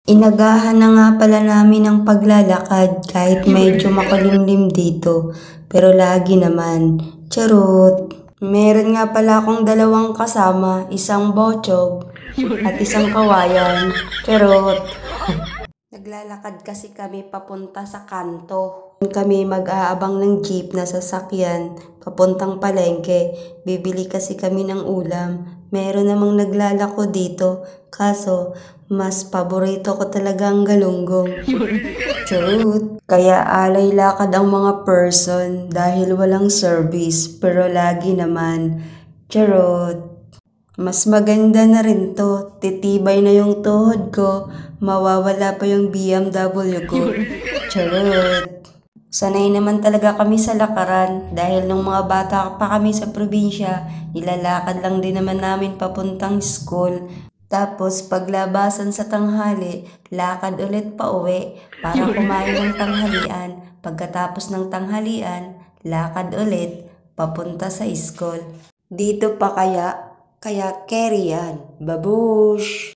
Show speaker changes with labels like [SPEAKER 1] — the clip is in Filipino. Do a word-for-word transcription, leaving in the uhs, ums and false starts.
[SPEAKER 1] Inagahan na nga pala namin ang paglalakad kahit medyo makulimlim dito. Pero lagi naman. Charot. Meron nga pala akong dalawang kasama, isang bochog at isang kawayan. Charot. Naglalakad kasi kami papunta sa kanto. Kami mag-aabang ng jeep na sasakyan papuntang palengke. Bibili kasi kami ng ulam. Meron namang naglalako dito. Kaso, mas paborito ko talaga ang galunggong. Charot. Kaya alay lakad ang mga person dahil walang service pero lagi naman. Charot. Mas maganda na rin to. Titibay na yung tuhod ko. Mawawala pa yung B M W ko. Charot. Sanay naman talaga kami sa lakaran dahil nung mga bata pa kami sa probinsya, nilalakad lang din naman namin papuntang school. Tapos paglabasan sa tanghali, lakad ulit pa uwi para kumain ng tanghalian. Pagkatapos ng tanghalian, lakad ulit papunta sa school. Dito pa kaya? Kaya carry yan. Babush!